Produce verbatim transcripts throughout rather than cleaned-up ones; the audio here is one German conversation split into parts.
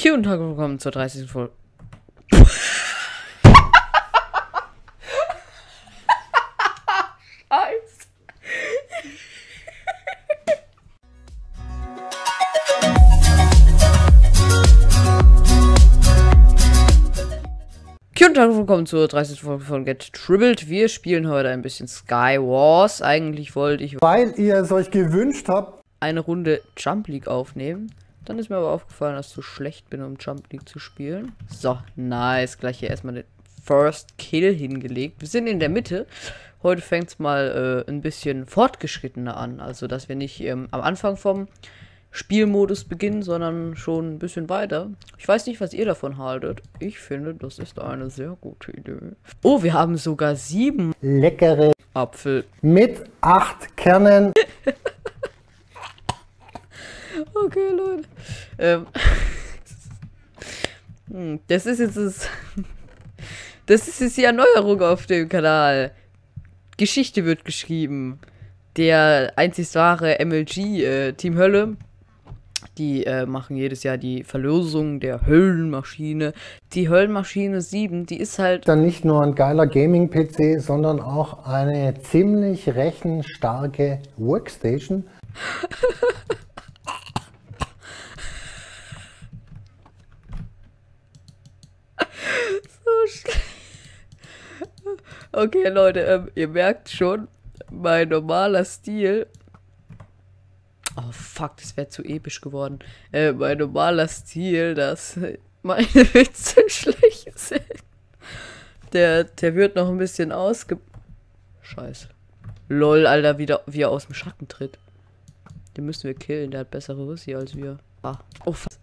Q und willkommen zur dreißigsten Folge. Scheiße. Q und willkommen zur dreißigsten Folge von Get Tribbled. Wir spielen heute ein bisschen Sky Wars. Eigentlich wollte ich, weil ihr es euch gewünscht habt, eine Runde Jump League aufnehmen. Dann ist mir aber aufgefallen, dass ich so schlecht bin, um Jump League zu spielen. So, nice. Gleich hier erstmal den First Kill hingelegt. Wir sind in der Mitte. Heute fängt es mal äh, ein bisschen fortgeschrittener an. Also, dass wir nicht ähm, am Anfang vom Spielmodus beginnen, sondern schon ein bisschen weiter. Ich weiß nicht, was ihr davon haltet. Ich finde, das ist eine sehr gute Idee. Oh, wir haben sogar sieben leckere Apfel mit acht Kernen. Okay, Leute. Ähm. hm, das ist jetzt das. Das ist jetzt die Erneuerung auf dem Kanal. Geschichte wird geschrieben. Der einzig wahre M L G, äh, Team Hölle. Die äh, machen jedes Jahr die Verlosung der Höllenmaschine. Die Höllenmaschine sieben, die ist halt. Dann nicht nur ein geiler Gaming-P C, sondern auch eine ziemlich rechenstarke Workstation. Okay, Leute, ähm, ihr merkt schon, mein normaler Stil. Oh, fuck, das wäre zu episch geworden. Äh, mein normaler Stil, dass meine Witze schlecht sind. Der, der wird noch ein bisschen ausge... Scheiße. Lol, Alter, wieder, wie er aus dem Schatten tritt. Den müssen wir killen, der hat bessere Rüssi als wir. Ah, oh, fuck.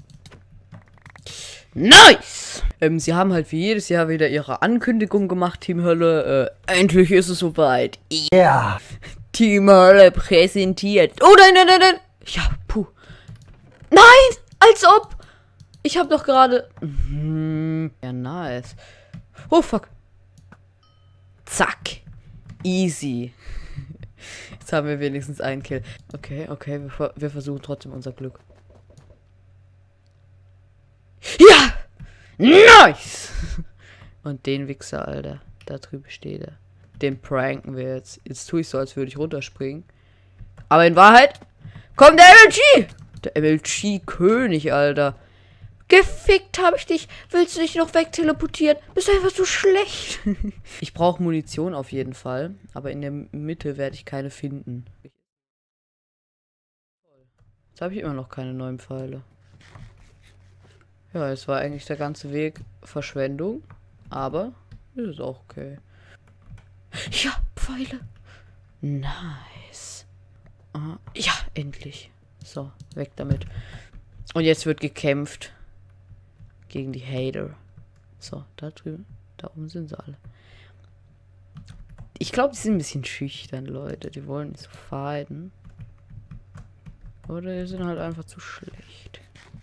Nice! Ähm, sie haben halt wie jedes Jahr wieder ihre Ankündigung gemacht, Team Hölle. Äh, endlich ist es soweit. Ja! Yeah. Team Hölle präsentiert. Oh nein, nein, nein, nein! Ja, puh. Nein! Als ob! Ich hab doch gerade... Mhm. Ja, nice. Oh, fuck. Zack. Easy. Jetzt haben wir wenigstens einen Kill. Okay, okay, wir, wir versuchen trotzdem unser Glück. Ja! Nice! Und den Wichser, Alter. Da drüben steht er. Den pranken wir jetzt. Jetzt tue ich so, als würde ich runterspringen. Aber in Wahrheit kommt der M L G! Der M L G-König, Alter. Gefickt habe ich dich. Willst du dich noch wegteleportieren? Bist einfach so schlecht. Ich brauche Munition auf jeden Fall. Aber in der Mitte werde ich keine finden. Jetzt habe ich immer noch keine neuen Pfeile. Ja, es war eigentlich der ganze Weg Verschwendung. Aber ist es auch okay. Ja, Pfeile. Nice. Uh, ja, endlich. So, weg damit. Und jetzt wird gekämpft. Gegen die Hater. So, da drüben. Da oben sind sie alle. Ich glaube, die sind ein bisschen schüchtern, Leute. Die wollen nicht so fighten. Oder die sind halt einfach zu schlecht.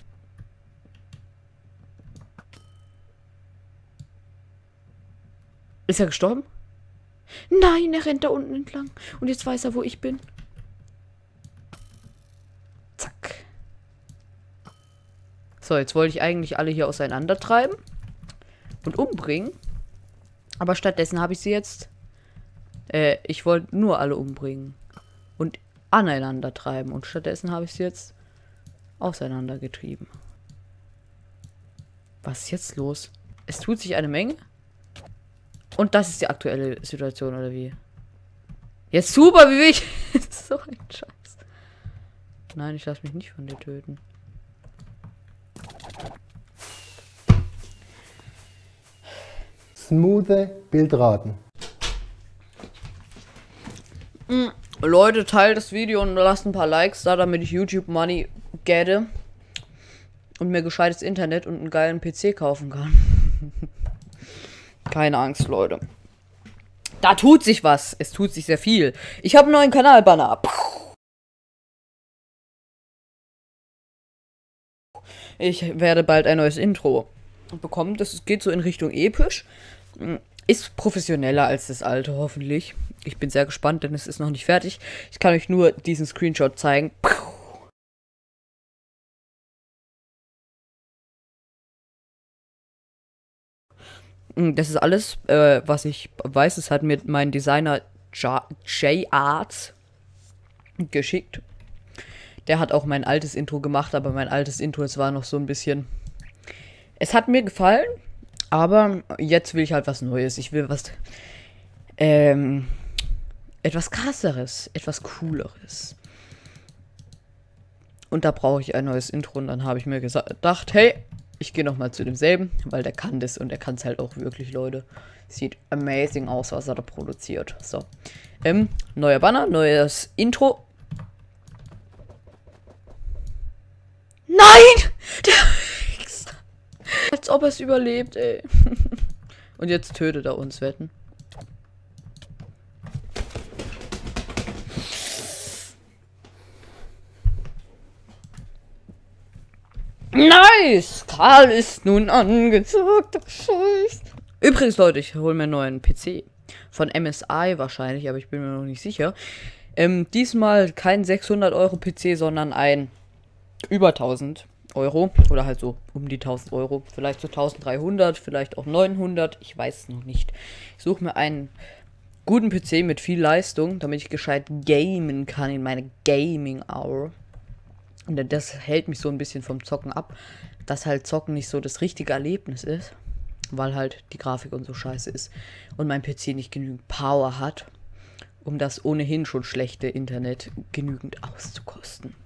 Ist er gestorben? Nein, er rennt da unten entlang. Und jetzt weiß er, wo ich bin. Zack. So, jetzt wollte ich eigentlich alle hier auseinandertreiben. Und umbringen. Aber stattdessen habe ich sie jetzt... Äh, ich wollte nur alle umbringen. Und aneinander treiben. Und stattdessen habe ich sie jetzt auseinandergetrieben. Was ist jetzt los? Es tut sich eine Menge. Und das ist die aktuelle Situation, oder wie? Jetzt super, wie will ich... So ein Scheiß. Nein, ich lasse mich nicht von dir töten. Smoothe Bildraten. Mhm. Leute, teilt das Video und lasst ein paar Likes da, damit ich YouTube Money gette. Und mir gescheites Internet und einen geilen P C kaufen kann. Keine Angst, Leute. Da tut sich was. Es tut sich sehr viel. Ich habe einen neuen Kanalbanner. Ich werde bald ein neues Intro bekommen. Das geht so in Richtung episch. Ist professioneller als das alte, hoffentlich. Ich bin sehr gespannt, denn es ist noch nicht fertig. Ich kann euch nur diesen Screenshot zeigen. Das ist alles, äh, was ich weiß. Es hat mir mein Designer J-Arts geschickt. Der hat auch mein altes Intro gemacht, aber mein altes Intro, es war noch so ein bisschen... Es hat mir gefallen, aber jetzt will ich halt was Neues. Ich will was... Ähm... Etwas krasseres, etwas cooleres. Und da brauche ich ein neues Intro. Und dann habe ich mir gedacht, hey, ich gehe nochmal zu demselben, weil der kann das und der kann es halt auch wirklich, Leute. Sieht amazing aus, was er da produziert. So. Ähm, neuer Banner, neues Intro. Nein! Der Wichser. Als ob er es überlebt, ey. Und jetzt tötet er uns, wetten. Nice! Karl ist nun angezogen. Scheiße. Übrigens, Leute, ich hole mir einen neuen P C. Von M S I wahrscheinlich, aber ich bin mir noch nicht sicher. Ähm, diesmal kein sechshundert Euro P C, sondern ein über tausend Euro. Oder halt so um die tausend Euro. Vielleicht so tausenddreihundert, vielleicht auch neunhundert. Ich weiß es noch nicht. Ich suche mir einen guten P C mit viel Leistung, damit ich gescheit gamen kann in meine Gaming-Hour. Und das hält mich so ein bisschen vom Zocken ab, dass halt Zocken nicht so das richtige Erlebnis ist, weil halt die Grafik und so scheiße ist und mein P C nicht genügend Power hat, um das ohnehin schon schlechte Internet genügend auszukosten.